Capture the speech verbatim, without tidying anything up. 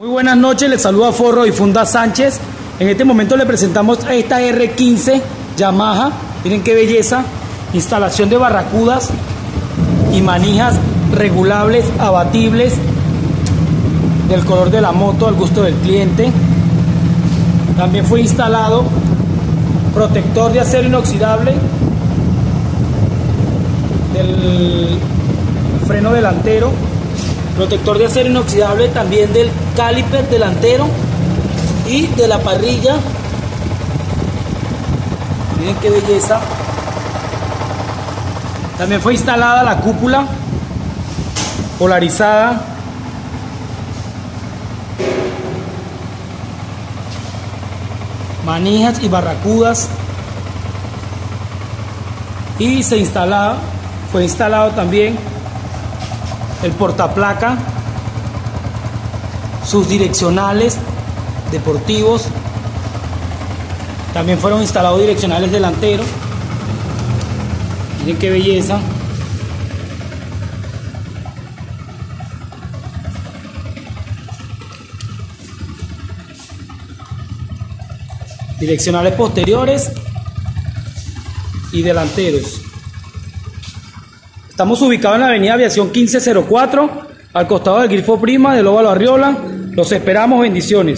Muy buenas noches, les saluda Forro y Funda Sánchez. En este momento le presentamos esta R quince Yamaha. Miren qué belleza. Instalación de barracudas y manijas regulables, abatibles, del color de la moto al gusto del cliente. También fue instalado protector de acero inoxidable del freno delantero, protector de acero inoxidable también del caliper delantero y de la parrilla. Miren qué belleza. También fue instalada la cúpula polarizada, manijas y barracudas, y se instalaba, fue instalado también el portaplaca, sus direccionales deportivos. También fueron instalados direccionales delanteros. Miren qué belleza. Direccionales posteriores y delanteros. Estamos ubicados en la avenida Aviación quince cero cuatro, al costado del Grifo Prima del Óvalo Arriola. Los esperamos, bendiciones.